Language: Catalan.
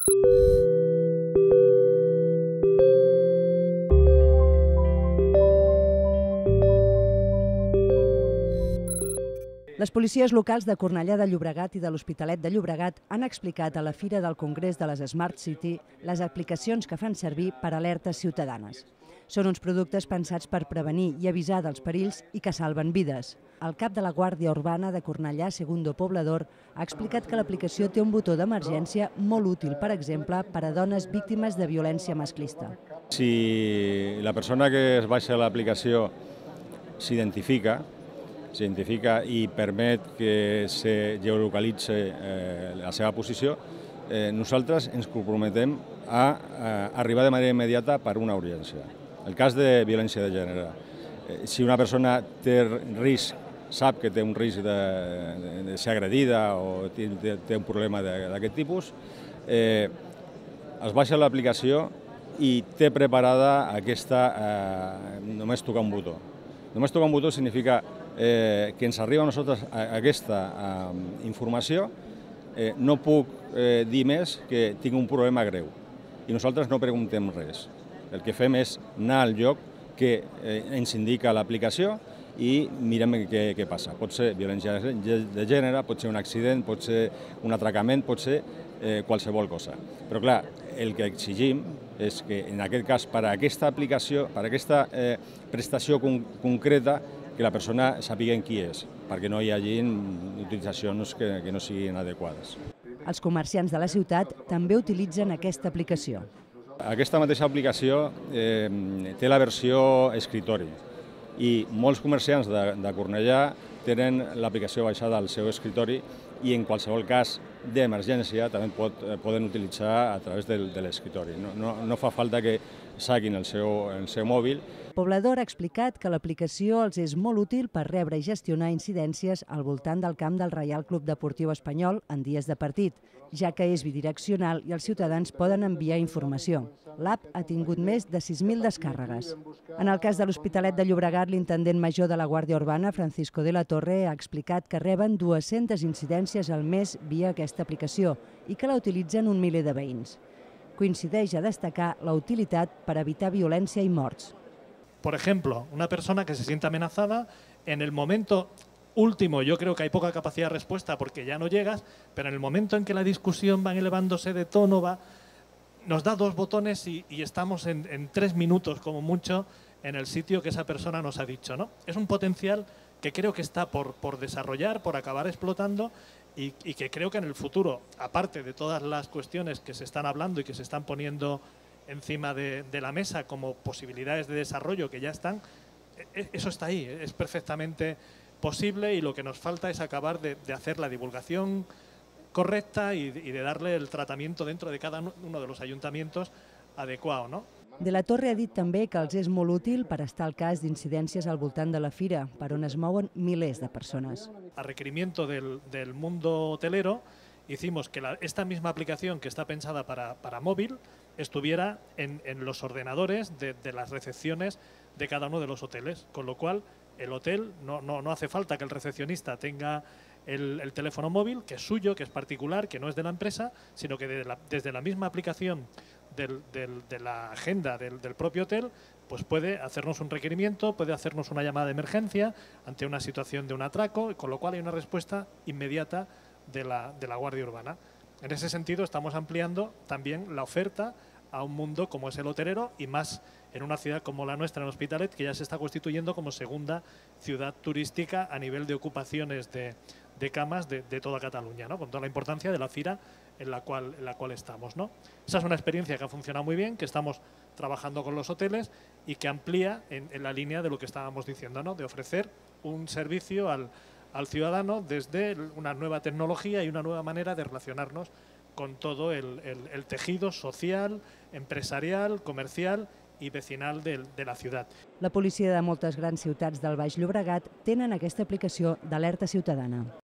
Les policies locals de Cornellà de Llobregat i de l'Hospitalet de Llobregat han explicat a la Fira del Congrés de les Smart City les aplicacions que fan servir per a alertes ciutadanes. Són uns productes pensats per prevenir i avisar dels perills i que salven vides. El cap de la Guàrdia Urbana de Cornellà, Segundo Poblador, ha explicat que l'aplicació té un botó d'emergència molt útil, per exemple, per a dones víctimes de violència masclista. Si la persona que es baixa l'aplicació s'identifica i permet que se geolocalitzi la seva posició, nosaltres ens comprometem a arribar de manera immediata per una urgència. El cas de violència de gènere. Si una persona té risc, sap que té un risc de ser agredida o té un problema d'aquest tipus, es baixa l'aplicació i té preparada aquesta, només tocar un botó. Només tocar un botó significa que ens arriba a nosaltres aquesta informació. No puc dir més que tinc un problema greu i nosaltres no preguntem res. El que fem és anar al lloc que ens indica l'aplicació i mirem què passa. Pot ser violència de gènere, pot ser un accident, pot ser un atracament, pot ser qualsevol cosa. Però clar, el que exigim és que en aquest cas, per a aquesta aplicació, per a aquesta prestació concreta, que la persona sàpiga qui és, perquè no hi hagi utilitzacions que no siguin adequades. Els comerciants de la ciutat també utilitzen aquesta aplicació. Aquesta mateixa aplicació té la versió escritori i molts comerciants de Cornellà tenen l'aplicació baixada al seu escritori i en qualsevol cas d'emergència també poden utilitzar a través de l'escritori. No fa falta que saquin el seu mòbil. Poblador ha explicat que l'aplicació els és molt útil per rebre i gestionar incidències al voltant del camp del Reial Club Deportiu Espanyol en dies de partit, ja que és bidireccional i els ciutadans poden enviar informació. L'app ha tingut més de 6.000 descàrregues. En el cas de l'Hospitalet de Llobregat, l'intendent major de la Guàrdia Urbana, Francisco de la Torre, ha explicat que reben 200 incidències al mes via aquesta aplicació i que la utilitzen un miler de veïns. Coincideix a destacar la utilitat per evitar violència i morts. Por ejemplo, una persona que se siente amenazada, en el momento último yo creo que hay poca capacidad de respuesta porque ya no llegas, pero en el momento en que la discusión va elevándose de tono, nos da dos botones y estamos en 3 minutos como mucho en el sitio que esa persona nos ha dicho, ¿no? Es un potencial que creo que está por desarrollar, por acabar explotando y que creo que en el futuro, aparte de todas las cuestiones que se están hablando y que se están poniendo encima de la mesa como posibilidades de desarrollo que ya están, eso está ahí, es perfectamente posible y lo que nos falta es acabar de hacer la divulgación correcta y de darle el tratamiento dentro de cada uno de los ayuntamientos adecuado, ¿no? De la Torre ha dit també que els és molt útil per estar al cas d'incidències al voltant de la fira, per on es mouen milers de persones. A requerimiento del mundo hotelero, hicimos que esta misma aplicación que está pensada para móvil estuviera en los ordenadores de las recepciones de cada uno de los hoteles, con lo cual el hotel no hace falta que el recepcionista tenga el teléfono móvil, que es suyo, que es particular, que no es de la empresa, sino que desde la misma aplicación de la agenda del propio hotel, pues puede hacernos un requerimiento, puede hacernos una llamada de emergencia ante una situación de un atraco, con lo cual hay una respuesta inmediata de la Guardia Urbana. En ese sentido estamos ampliando también la oferta a un mundo como es el hotelero y más en una ciudad como la nuestra, en Hospitalet, que ya se está constituyendo como segunda ciudad turística a nivel de ocupaciones de camas de toda Cataluña, ¿no? Con toda la importancia de la fira en la cual estamos, ¿no? Esa es una experiencia que ha funcionado muy bien, que estamos trabajando con los hoteles y que amplía en la línea de lo que estábamos diciendo, ¿no? De ofrecer un servicio al ciudadano desde una nueva tecnología y una nueva manera de relacionarnos con todo el tejido social, empresarial, comercial i vecinal de la ciutat. La policia de moltes grans ciutats del Baix Llobregat tenen aquesta aplicació d'alerta ciutadana.